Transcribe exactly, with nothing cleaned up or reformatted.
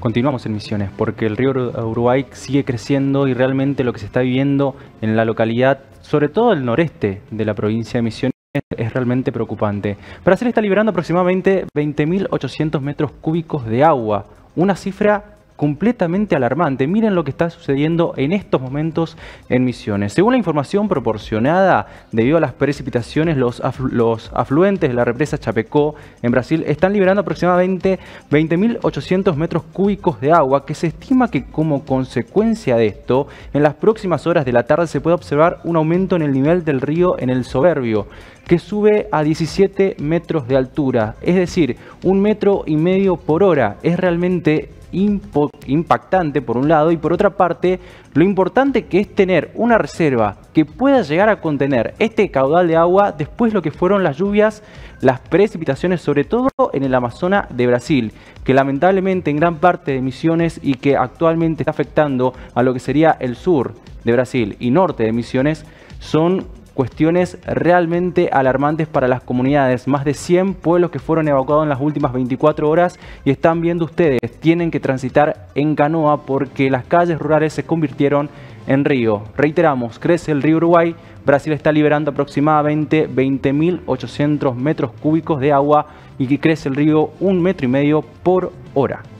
Continuamos en Misiones porque el río Uruguay sigue creciendo y realmente lo que se está viviendo en la localidad, sobre todo el noreste de la provincia de Misiones, es realmente preocupante. Brasil está liberando aproximadamente veinte mil ochocientos metros cúbicos de agua, una cifra completamente alarmante. Miren lo que está sucediendo en estos momentos en Misiones. Según la información proporcionada, debido a las precipitaciones, los, aflu los afluentes de la represa Chapecó en Brasil están liberando aproximadamente veinte mil ochocientos metros cúbicos de agua, que se estima que como consecuencia de esto, en las próximas horas de la tarde se puede observar un aumento en el nivel del río en el Soberbio, que sube a diecisiete metros de altura, es decir, un metro y medio por hora. Es realmente impactante por un lado, y por otra parte lo importante que es tener una reserva que pueda llegar a contener este caudal de agua después de lo que fueron las lluvias, las precipitaciones, sobre todo en el Amazonas de Brasil, que lamentablemente en gran parte de Misiones y que actualmente está afectando a lo que sería el sur de Brasil y norte de Misiones, son cuestiones realmente alarmantes para las comunidades. Más de cien pueblos que fueron evacuados en las últimas veinticuatro horas, y están viendo ustedes, tienen que transitar en canoa porque las calles rurales se convirtieron en río. Reiteramos, crece el río Uruguay, Brasil está liberando aproximadamente veinte mil ochocientos metros cúbicos de agua y que crece el río un metro y medio por hora.